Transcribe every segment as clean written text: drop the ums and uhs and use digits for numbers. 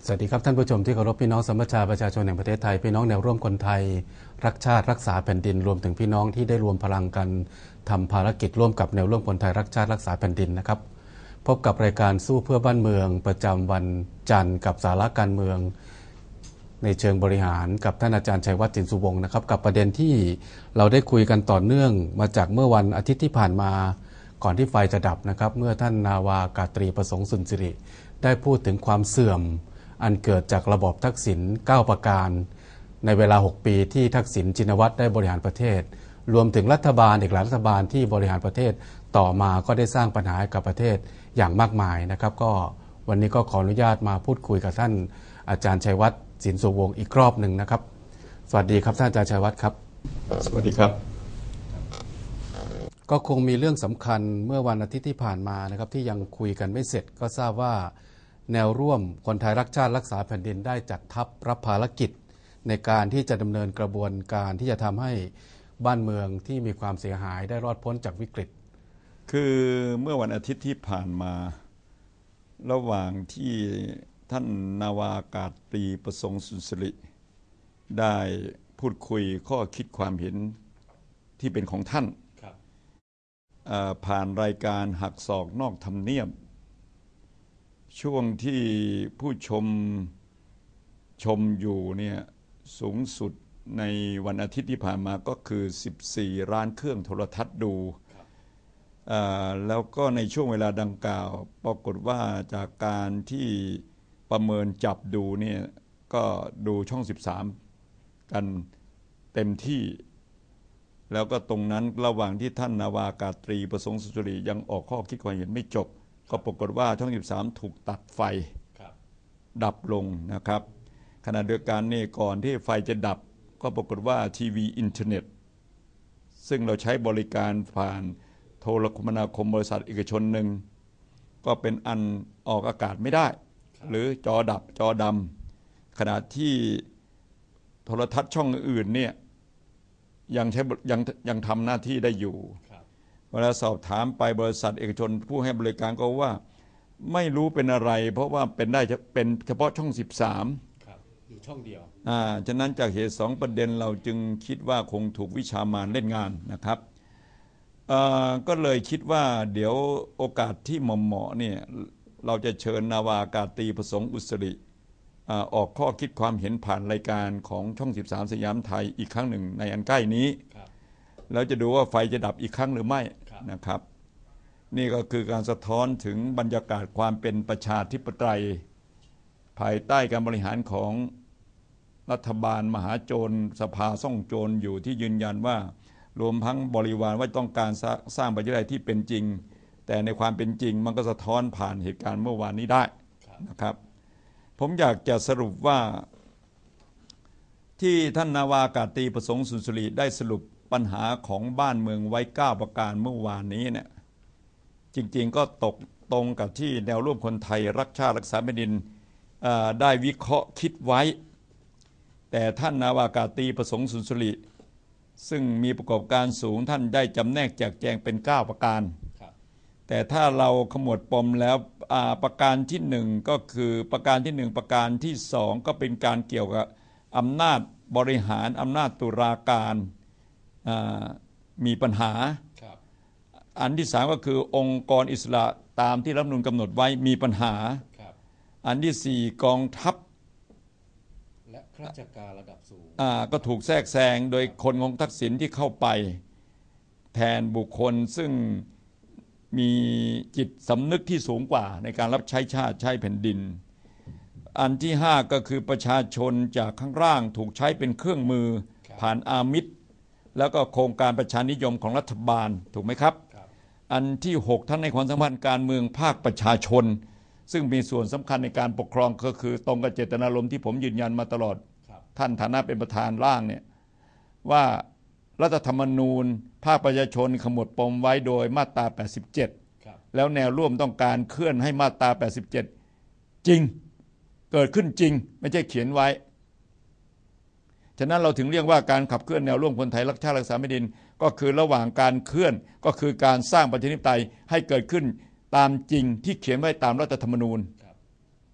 สวัสดีครับท่านผู้ชมที่เคารพพี่น้องสมัชชาประชาชนแห่งประเทศไทยพี่น้องแนวร่วมคนไทยรักชาติรักษาแผ่นดินรวมถึงพี่น้องที่ได้รวมพลังกันทำภารกิจร่วมกับแนวร่วมคนไทยรักชาติรักษาแผ่นดินนะครับพบกับรายการสู้เพื่อบ้านเมืองประจำวันจันทร์กับสาระการเมืองในเชิงบริหารกับท่านอาจารย์ชัยวัฒน์สินสุวงศ์นะครับกับประเด็นที่เราได้คุยกันต่อเนื่องมาจากเมื่อวันอาทิตย์ที่ผ่านมาก่อนที่ไฟจะดับนะครับเมื่อท่านนาวากาตรีประสงค์สุนทริได้พูดถึงความเสื่อมอันเกิดจากระบอบทักษิณ9ประการในเวลา6ปีที่ทักษิณชินวัตรได้บริหารประเทศรวมถึงรัฐบาลอีกหลายรัฐบาลที่บริหารประเทศต่อมาก็ได้สร้างปัญหาให้กับประเทศอย่างมากมายนะครับก็วันนี้ก็ขออนุญาตมาพูดคุยกับท่านอาจารย์ชัยวัฒน์สินสุวงศ์อีกรอบหนึ่งนะครับสวัสดีครับท่านอาจารย์ชัยวัฒน์ครับสวัสดีครับก็คงมีเรื่องสำคัญเมื่อวันอาทิตย์ที่ผ่านมานะครับที่ยังคุยกันไม่เสร็จก็ทราบว่าแนวร่วมคนไทยรักชาติรักษาแผ่นดินได้จัดทัพรับภารกิจในการที่จะดำเนินกระบวนการที่จะทำให้บ้านเมืองที่มีความเสียหายได้รอดพ้นจากวิกฤตคือเมื่อวันอาทิตย์ที่ผ่านมาระหว่างที่ท่านนาวาอากาศตรีประสงค์สุนทริได้พูดคุยข้อคิดความเห็นที่เป็นของท่านผ่านรายการหักศอกนอกทำเนียบช่วงที่ผู้ชมอยู่เนี่ยสูงสุดในวันอาทิตย์ที่ผ่านมาก็คือ14ล้านเครื่องโทรทัศน์ดูแล้วก็ในช่วงเวลาดังกล่าวปรากฏว่าจากการที่ประเมินจับดูเนี่ยก็ดูช่อง13กันเต็มที่แล้วก็ตรงนั้นระหว่างที่ท่านนาวาอากาศตรีประสงค์สุนทริยังออกข้อคิดความเห็นไม่จบก็ปรากฏว่าช่อง13ถูกตัดไฟดับลงนะครับขณะเดียวกันนี่ก่อนที่ไฟจะดับก็ปรากฏว่าทีวีอินเทอร์เน็ตซึ่งเราใช้บริการผ่านโทรคมนาคมบริษัทเอกชนหนึ่งก็เป็นอันออกอากาศไม่ได้หรือจอดับจอดำขณะที่โทรทัศน์ช่องอื่นเนี่ยยังทำหน้าที่ได้อยู่เวลาสอบถามไปบริษัทเอกชนผู้ให้บริการก็ว่าไม่รู้เป็นอะไรเพราะว่าเป็นเฉพาะช่อง13 อยู่ช่องเดียวฉะนั้นจากเหตุ2ประเด็นเราจึงคิดว่าคงถูกวิชามารเล่นงานนะครับก็เลยคิดว่าเดี๋ยวโอกาสที่เหมาะเนี่ยเราจะเชิญนาวาอากาศตรีประสงค์อุสริออกข้อคิดความเห็นผ่านรายการของช่อง13สยามไทยอีกครั้งหนึ่งในอันใกล้นี้แล้วจะดูว่าไฟจะดับอีกครั้งหรือไม่นะครับนี่ก็คือการสะท้อนถึงบรรยากาศความเป็นประชาธิปไตยภายใต้การบริหารของรัฐบาลมหาโจรสภาซ่องโจรอยู่ที่ยืนยันว่ารวมทั้งบริวารว่าต้องการสร้างประชาธิปไตยที่เป็นจริงแต่ในความเป็นจริงมันก็สะท้อนผ่านเหตุการณ์เมื่อวานนี้ได้นะครับผมอยากจะสรุปว่าที่ท่านนาวาอากาศตรีประสงค์สุนทริได้สรุปปัญหาของบ้านเมืองไว้9ประการเมื่อวานนี้เนี่ยจริงๆก็ตรงกับที่แนวร่วมคนไทยรักชาติรักษาแผ่นดินได้วิเคราะห์คิดไว้แต่ท่านนาวาอากาศตรีประสงค์สุนทริซึ่งมีประกอบการสูงท่านได้จำแนกแจกแจงเป็น9ประการแต่ถ้าเราขมวดปมแล้วประการที่1ก็คือประการที่1ประการที่2ก็เป็นการเกี่ยวกับอำนาจบริหารอำนาจตุลาการมีปัญหาอันที่3ก็คือองค์กรอิสระตามที่รัฐธรรมนูญกำหนดไว้มีปัญหาอันที่4กองทัพและข้าราชการระดับสูงก็ถูกแทรกแซงโดยคนของทักษิณที่เข้าไปแทนบุคคลซึ่งมีจิตสำนึกที่สูงกว่าในการรับใช้ชาติใช้แผ่นดินอันที่5ก็คือประชาชนจากข้างล่างถูกใช้เป็นเครื่องมือผ่านอามิตรแล้วก็โครงการประชานิยมของรัฐบาลถูกไหมครับอันที่6ท่านในความสัมพันธ์การเมืองภาคประชาชนซึ่งมีส่วนสำคัญในการปกครองก็คือตรงกับเจตนารมณ์ที่ผมยืนยันมาตลอดท่านฐานะเป็นประธานร่างเนี่ยว่ารัฐธรรมนูญภาคประชาชนขมวดปมไว้โดยมาตรา87แล้วแนวร่วมต้องการเคลื่อนให้มาตรา87จริงเกิดขึ้นจริงไม่ใช่เขียนไว้ฉะนั้นเราถึงเรียกว่าการขับเคลื่อนแนวร่วมคนไทยรักชาติรักษาแผ่นดินก็คือระหว่างการเคลื่อนก็คือการสร้างประชาธิปไตยให้เกิดขึ้นตามจริงที่เขียนไว้ตามรัฐธรรมนูญ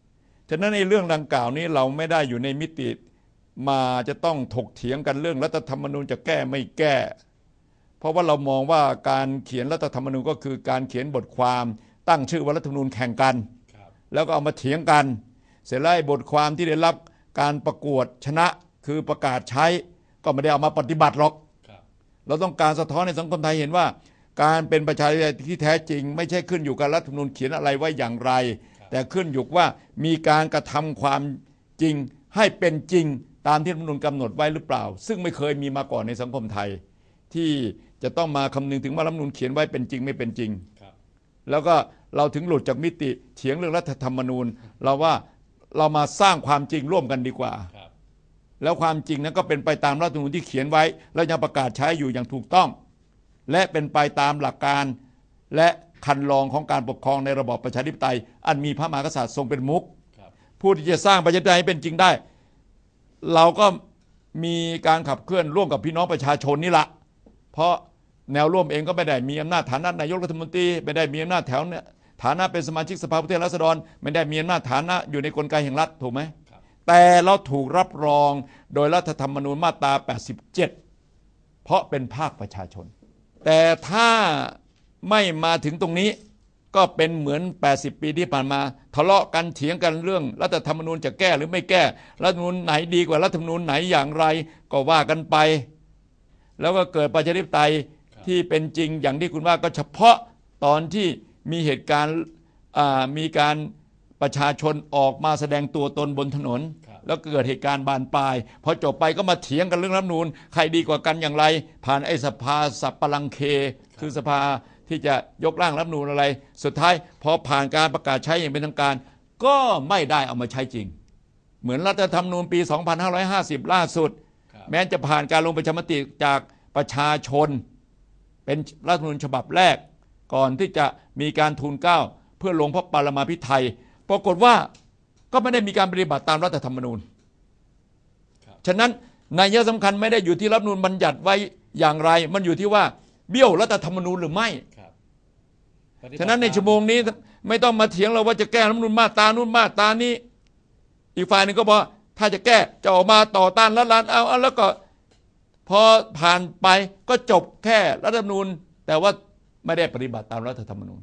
ฉะนั้นในเรื่องดังกล่าวนี้เราไม่ได้อยู่ในมิติมาจะต้องถกเถียงกันเรื่องรัฐธรรมนูญจะแก้ไม่แก้เพราะว่าเรามองว่าการเขียนรัฐธรรมนูญก็คือการเขียนบทความตั้งชื่อว่ารัฐธรรมนูญแข่งกันแล้วก็เอามาเถียงกันเสร็จแล้วบทความที่ได้รับการประกวดชนะคือประกาศใช้ก็ไม่ได้เอามาปฏิบัติหรอกเราต้องการสะท้อนในสังคมไทยเห็นว่าการเป็นประชาธิปไตยที่แท้จริงไม่ใช่ขึ้นอยู่กับรัฐธรรมนูญเขียนอะไรไว้อย่างไรแต่ขึ้นอยู่ว่ามีการกระทำความจริงให้เป็นจริงตามที่รัฐธรรมนูญกำหนดไว้หรือเปล่าซึ่งไม่เคยมีมาก่อนในสังคมไทยที่จะต้องมาคำนึงถึงว่ารัฐธรรมนูญเขียนไว้เป็นจริงไม่เป็นจริงแล้วก็เราถึงหลุดจากมิติเถียงเรื่องรัฐธรรมนูญเราว่าเรามาสร้างความจริงร่วมกันดีกว่าแล้วความจริงนั้นก็เป็นไปตามรัฐธรรมนูญที่เขียนไว้แล้วยังประกาศใช้อยู่อย่างถูกต้องและเป็นไปตามหลักการและคันลองของการปกครองในระบอบประชาธิปไตยอันมีพระมหากษัตริย์ทรงเป็นมุขผู้ที่จะสร้างประชาธิปไตยให้เป็นจริงได้เราก็มีการขับเคลื่อนร่วมกับพี่น้องประชาชนนี่แหละเพราะแนวร่วมเองก็ไม่ได้มีอำนาจฐานะนายกรัฐมนตรีไม่ได้มีอำนาจแถวเนี่ยฐานะเป็นสมาชิกสภาผู้แทนราษฎรไม่ได้มีอำนาจฐานะอยู่ในกลไกแห่งรัฐถูกไหมแต่เราถูกรับรองโดยรัฐธรรมนูญมาตรา 87 เพราะเป็นภาคประชาชนแต่ถ้าไม่มาถึงตรงนี้ก็เป็นเหมือน80 ปีที่ผ่านมาทะเลาะกันเถียงกันเรื่องรัฐธรรมนูญจะแก้หรือไม่แก้รัฐธรรมนูญไหนดีกว่ารัฐธรรมนูญไหนอย่างไรก็ว่ากันไปแล้วก็เกิดประชาธิปไตยที่เป็นจริงอย่างที่คุณว่าก็เฉพาะตอนที่มีเหตุการณ์มีการประชาชนออกมาแสดงตัวตนบนถนนแล้วเกิดเหตุการณ์บานปลายพอจบไปก็มาเถียงกันเรื่องรัฐธรรมนูญใครดีกว่ากันอย่างไรผ่านไอ้สภาสัปปะลังเคคือสภาที่จะยกร่างรัฐธรรมนูญอะไรสุดท้ายพอผ่านการประกาศใช้อย่างเป็นทางการก็ไม่ได้เอามาใช้จริงเหมือนรัฐธรรมนูญปี 2550 ล่าสุดแม้จะผ่านการลงประชามติจากประชาชนเป็นรัฐธรรมนูญฉบับแรกก่อนที่จะมีการทูลเกล้าเพื่อลงพระปรมาภิไธยปรากฏว่าก็ไม่ได้มีการปฏิบัติตามรัฐธรรมนูญฉะนั้นนัยสำคัญไม่ได้อยู่ที่รัฐธรรมนูญบัญญัติไว้อย่างไรมันอยู่ที่ว่าเบี้ยวรัฐธรรมนูญหรือไม่ฉะนั้นในชั่วโมงนี้ไม่ต้องมาเถียงเราว่าจะแก้รัฐธรรมนูญมาตรานู้นมาตรานี้อีกฝ่ายนึงก็บอกถ้าจะแก้จะออกมาต่อต้านรัฐบาลเอาแล้วก็พอผ่านไปก็จบแค่รัฐธรรมนูญแต่ว่าไม่ได้ปฏิบัติตามรัฐธรรมนูญ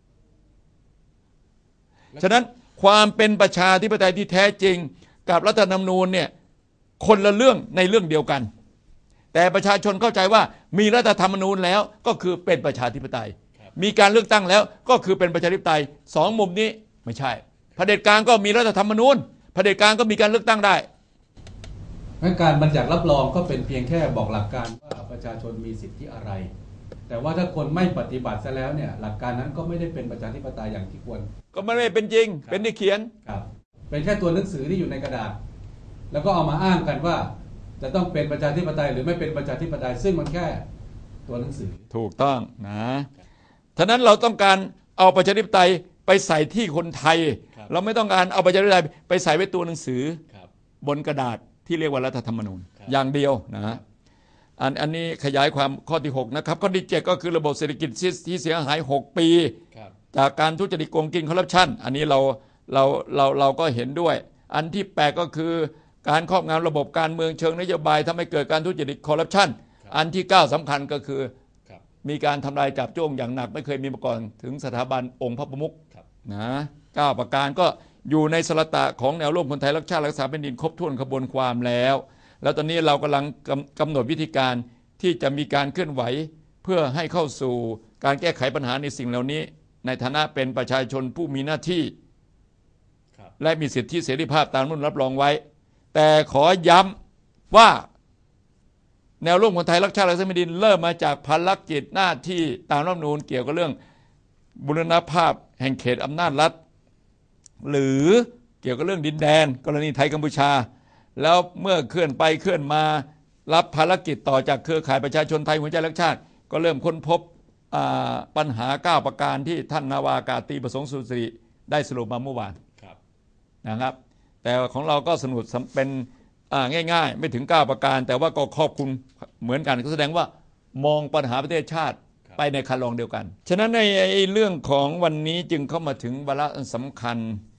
ฉะนั้นความเป็นประชาธิปไตยที่แท้จริงกับรัฐธรรมนูญเนี่ยคนละเรื่องในเรื่องเดียวกันแต่ประชาชนเข้าใจว่ามีรัฐธรรมนูญแล้วก็คือเป็นประชาธิปไตยมีการเลือกตั้งแล้วก็คือเป็นประชาธิปไตยสองมุมนี้ไม่ใช่เผด็จการก็มีรัฐธรรมนูญเผด็จการก็มีการเลือกตั้งได้งั้นการบัญญัติรับรองก็เป็นเพียงแค่บอกหลักการว่าประชาชนมีสิทธิอะไรแต่ว่าถ้าคนไม่ปฏิบัติซะแล้วเนี่ยหลักการนั้นก็ไม่ได้เป็นประชาธิปไตยอย่างที่ควรก็ไม่ได้เป็นจริงเป็นที่เขียนครับเป็นแค่ตัวหนังสือที่อยู่ในกระดาษแล้วก็เอามาอ้างกันว่าจะต้องเป็นประชาธิปไตยหรือไม่เป็นประชาธิปไตยซึ่งมันแค่ตัวหนังสือถูกต้องนะฉะนั้นเราต้องการเอาประชาธิปไตยไปใส่ที่คนไทยเราไม่ต้องการเอาประชาธิปไตยไปใส่ไว้ตัวหนังสือบนกระดาษที่เรียกว่ารัฐธรรมนูญอย่างเดียวนะอันนี้ขยายความข้อที่6นะครับข้อที่7ก็คือระบบเศรษฐกิจที่เสียหาย6 ปีจากการทุจริตโกงกินคอร์รัปชันอันนี้เราก็เห็นด้วยอันที่8ก็คือการครอบงำระบบการเมืองเชิงนโยบายทำให้เกิดการทุจริตคอร์รัปชันอันที่9สำคัญก็คือมีการทำลายจับจ้วงอย่างหนักไม่เคยมีมาก่อนถึงสถาบันองค์พระประมุขนะ9ประการก็อยู่ในสรตะของแนวร่วมคนไทยรักชาติรักษาแผ่นดินครบถ้วนขบวนความแล้วตอนนี้เรากำลังกำหนดวิธีการที่จะมีการเคลื่อนไหวเพื่อให้เข้าสู่การแก้ไขปัญหาในสิ่งเหล่านี้ในฐานะเป็นประชาชนผู้มีหน้าที่และมีสิทธิเสรีภาพตามรัฐธรรมนูญรับรองไว้แต่ขอย้ำว่าแนวร่วมคนไทยรักชาติรักษาแผ่นดินเริ่มมาจากภารกิจหน้าที่ตามรัฐธรรมนูญเกี่ยวกับเรื่องบูรณภาพแห่งเขตอำนาจรัฐหรือเกี่ยวกับเรื่องดินแดนกรณีไทยกัมพูชาแล้วเมื่อเคลื่อนไปเคลื่อนมารับภารกิจต่อจากเครือข่ายประชาชนไทยหัวใจรักชาติก็เริ่มค้นพบปัญหา9ประการที่ท่านนาวากาตรีประสงค์สุสิริได้สรุปมาเมื่อวานนะครับแต่ของเราก็สรุปเป็นง่ายๆไม่ถึง9ประการแต่ว่าก็ครอบคลุมเหมือนกันก็แสดงว่ามองปัญหาประเทศชาติไปในคันลองเดียวกันฉะนั้นในเรื่องของวันนี้จึงเข้ามาถึงวาระสำคัญ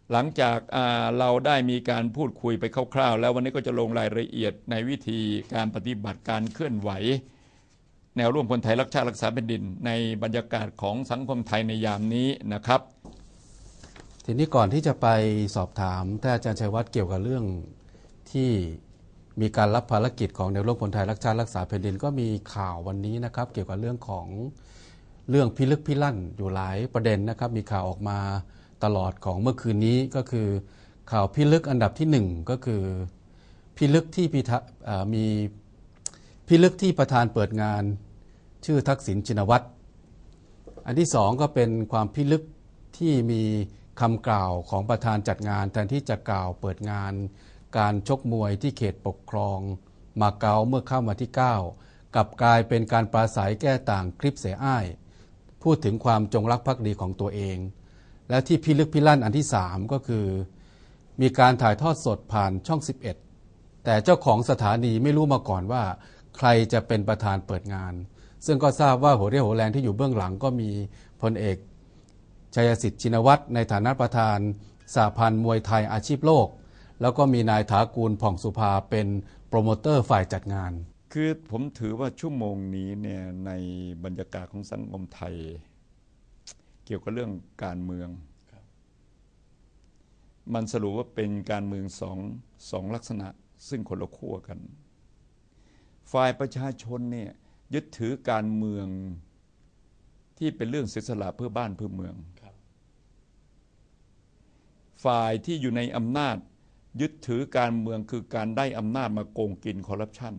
หลังจากเราได้มีการพูดคุยไปคร่าวๆแล้ววันนี้ก็จะลงรายละเอียดในวิธีการปฏิบัติการเคลื่อนไหวแนวร่วมคนไทยรักชาติรักษาแผ่นดินในบรรยากาศของสังคมไทยในยามนี้นะครับทีนี้ก่อนที่จะไปสอบถามท่านอาจารย์ชัยวัฒน์เกี่ยวกับเรื่องที่มีการรับภารกิจของแนวร่วมคนไทยรักชาติรักษาแผ่นดินก็มีข่าววันนี้นะครับเกี่ยวกับเรื่องของเรื่องพิลึกพิลั่นอยู่หลายประเด็นนะครับมีข่าวออกมาตลอดของเมื่อคืนนี้ก็คือข่าวพิลึกอันดับที่1ก็คือพิลึกที่มีพิลึกที่ประธานเปิดงานชื่อทักษิณชินวัตรอันที่2ก็เป็นความพิลึกที่มีคำกล่าวของประธานจัดงานแทนที่จะกล่าวเปิดงานการชกมวยที่เขตปกครองมาเก๊าเมื่อค่ำวันที่9กลับกลายเป็นการปราศัยแก้ต่างคลิปเสียอ้ายพูดถึงความจงรักภักดีของตัวเองและที่พิลึกพิลั่นอันที่3ก็คือมีการถ่ายทอดสดผ่านช่อง11แต่เจ้าของสถานีไม่รู้มาก่อนว่าใครจะเป็นประธานเปิดงานซึ่งก็ทราบว่าหัวเรี่ยวหัวแรงที่อยู่เบื้องหลังก็มีพลเอกชัยสิทธิ์ชินวัตรในฐานะประธานสหพันธ์มวยไทยอาชีพโลกแล้วก็มีนายถากูลผ่องสุภาเป็นโปรโมเตอร์ฝ่ายจัดงานคือผมถือว่าชั่วโมงนี้เนี่ยในบรรยากาศของสังคมไทยเกี่ยวกับเรื่องการเมืองมันสรุปว่าเป็นการเมืองสองลักษณะซึ่งคนละขั้วกันฝ่ายประชาชนเนี่ยยึดถือการเมืองที่เป็นเรื่องเสียสละเพื่อบ้านเพื่อเมืองฝ่ายที่อยู่ในอำนาจยึดถือการเมืองคือการได้อำนาจมาโกงกินคอร์รัปชัน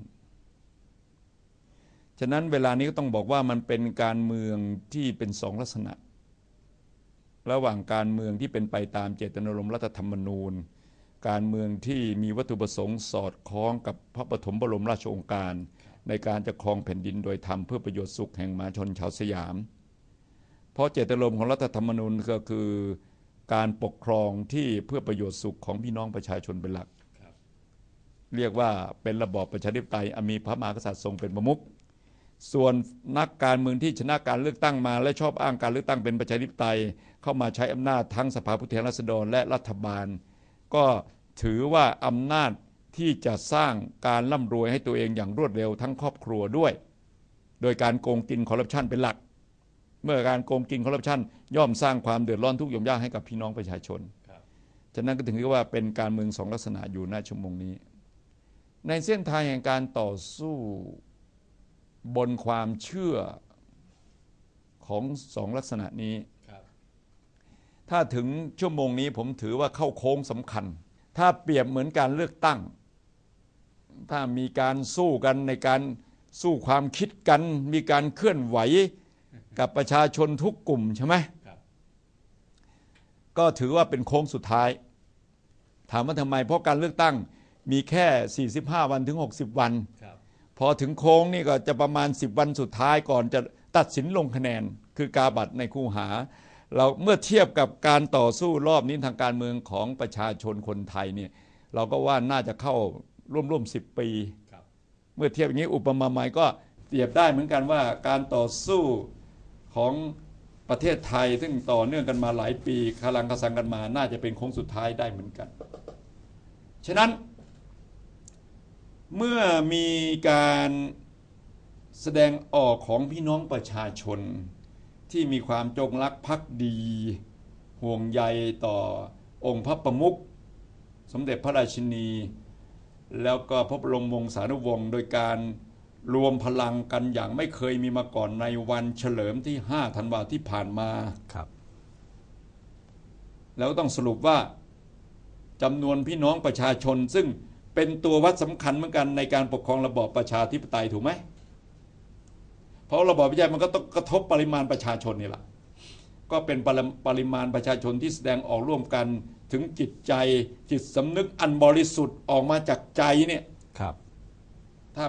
ฉะนั้นเวลานี้ก็ต้องบอกว่ามันเป็นการเมืองที่เป็นสองลักษณะระหว่างการเมืองที่เป็นไปตามเจตนารมณ์รัฐธรรมนูญการเมืองที่มีวัตถุประสงค์สอดคล้องกับพระปฐมบรมราชโองการในการจะครองแผ่นดินโดยธรรมเพื่อประโยชน์สุขแห่งมหาชนชาวสยามเพราะเจตนารมณ์ของรัฐธรรมนูญก็คือการปกครองที่เพื่อประโยชน์สุขของพี่น้องประชาชนเป็นหลักเรียกว่าเป็นระบอบประชาธิปไตยมีพระมหากษัตริย์ทรงเป็นประมุขส่วนนักการเมืองที่ชนะการเลือกตั้งมาและชอบอ้างการเลือกตั้งเป็นประชาธิปไตยเข้ามาใช้อำนาจทั้งสภาผู้แทนราษฎรและรัฐบาลก็ถือว่าอำนาจที่จะสร้างการร่ำรวยให้ตัวเองอย่างรวดเร็วทั้งครอบครัวด้วยโดยการโกงกินคอร์รัปชันเป็นหลักเมื่อการโกงกินคอร์รัปชันย่อมสร้างความเดือดร้อนทุกข์ยากยากให้กับพี่น้องประชาชนฉะนั้นก็ถึงเรียกว่าเป็นการเมืองสองลักษณะอยู่ณชั่วโมงนี้ในเส้นทางแห่งการต่อสู้บนความเชื่อของสองลักษณะนี้ถ้าถึงชั่วโมงนี้ผมถือว่าเข้าโค้งสำคัญถ้าเปรียบเหมือนการเลือกตั้งถ้ามีการสู้กันในการสู้ความคิดกันมีการเคลื่อนไหวกับประชาชนทุกกลุ่มใช่ไหมก็ถือว่าเป็นโค้งสุดท้ายถามว่าทำไมเพราะการเลือกตั้งมีแค่45วันถึง60วันพอถึงโค้งนี่ก็จะประมาณ10วันสุดท้ายก่อนจะตัดสินลงคะแนนคือกาบัตรในคูหาเราเมื่อเทียบกับการต่อสู้รอบนี้ทางการเมืองของประชาชนคนไทยเนี่ยเราก็ว่าน่าจะเข้าร่วม10 ปีเมื่อเทียบอย่างนี้อุปมาใหม่ก็เปรียบได้เหมือนกันว่าการต่อสู้ของประเทศไทยซึ่งต่อเนื่องกันมาหลายปีคลังคสังกันมาน่าจะเป็นโค้งสุดท้ายได้เหมือนกันฉะนั้นเมื่อมีการแสดงออกของพี่น้องประชาชนที่มีความจงรักภักดีห่วงใยต่อองค์พระประมุขสมเด็จพระราชินีแล้วก็พระบรมวงศานุวงศ์โดยการรวมพลังกันอย่างไม่เคยมีมาก่อนในวันเฉลิมที่5ธันวาคมที่ผ่านมาแล้วต้องสรุปว่าจำนวนพี่น้องประชาชนซึ่งเป็นตัววัดสำคัญเหมือนกันในการปกครองระบอบประชาธิปไตยถูกไหมเพราะระบอบประชาธิปไตยมันก็ต้องกระทบปริมาณประชาชนนี่แหละก็เป็นปริมาณประชาชนที่แสดงออกร่วมกันถึงจิตใจจิตสำนึกอันบริสุทธิ์ออกมาจากใจเนี่ย